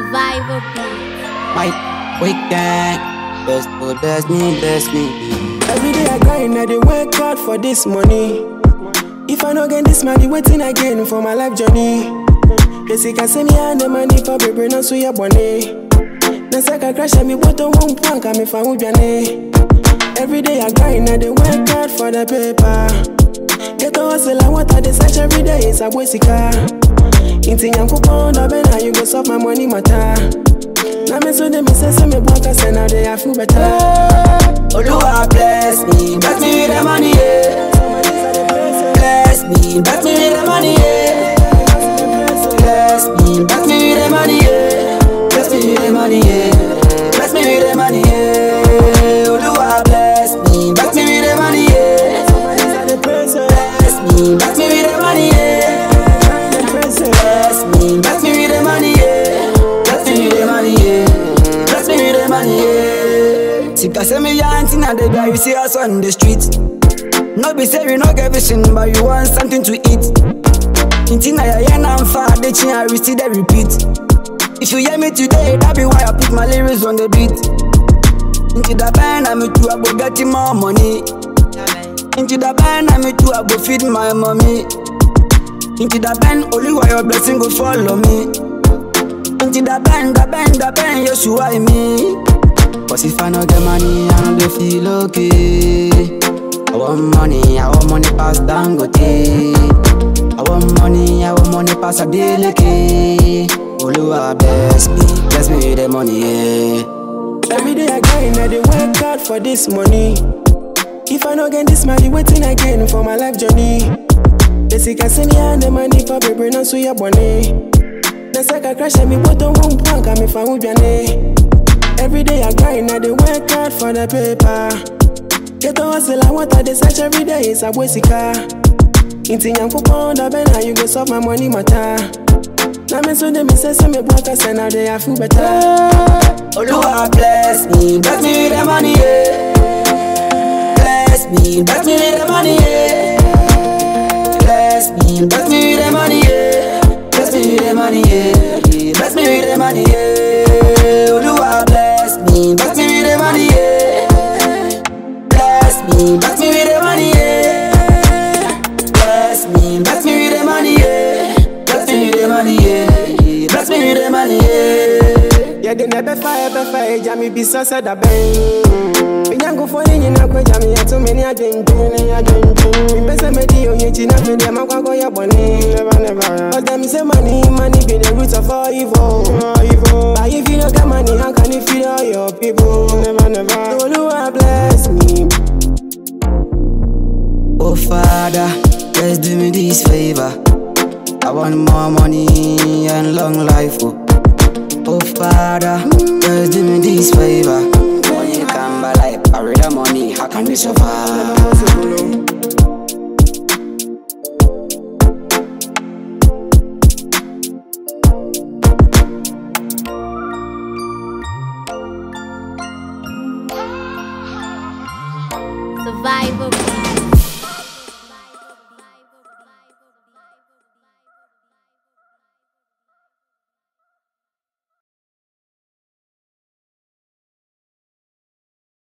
Survivor beat. My weekend, bless me, bless me. Every day I grind, I dey work hard for this money. If I no get this money, waiting again for my life journey. They say can send me and the money for baby, no so your money. Then say I crash at me, but on one plank, I'm if I would every day I grind, I dey work hard for the paper. Get a hustle, I want to search every day, it's a boy sika. Inti yanku pound, now you go solve my money matter. Now me so them say me walk us and now they I feel better. Oluwa bless me with the money, yeah. Bless me with the money, yeah. Bless me with the money, yeah. Bless me with the money, yeah. Bless me with the money, yeah. Oluwa bless me with the money, yeah. Bless me with the money, yeah. Bless me with the money, yeah. Bless me with the money, yeah. Bless me with the money, yeah. Sika say me yantin and the guy you see us on the street. No be say we no get vision, but you want something to eat. Intina ya yen and far, the chin I receive the repeat. If you hear me today, that be why I put my lyrics on the beat. Into the band, I'm too, I go get more money. Into the band, I'm too, I go feed my mommy. Into the band, only why your blessing go follow me. Into the band, you should why me. Cause if I no get money, I don't feel okay. I want money pass Dangote. I want money pass Adeleke. Oluwa bless me with the money, yeah. Every day I grind, I dey work hard for this money. If I no get this money, waiting again for my life journey. They say can send me and the money for baby, no so your money. They say I crash at me, but on one plank, I'm if I would every day I grind, I dey work hard for the paper. Get a hustle, I want to search every day, it's a boy sika. Inti yanku pound, now you go solve my money matter. Now me so them say me walk us and now they I feel better. Oluwa bless me with the money, yeah. Bless me with the money, yeah. Bless me with the money, yeah. Bless me with the money, yeah. Bless me with the money, yeah. Oluwa bless me with the money, yeah. Bless me with the money, yeah. Bless me with the money, yeah. Bless me with the money, yeah. Bless me with the money, yeah. Yeah, they never fire, Jammy be so sad a bang. We can't go for any number, Jammy, and so many I didn't do. We best a medio, you chin up with them, I go your money. Never. But them say money be the root of all evil. But if you don't got money, how can you feed all your people? Never. So Oluwa bless me. Oh Father, just do me this favor. I want more money and long life, oh Father, just do me this favor. Money come by life, I read the money, how can we survive? Survivor beat.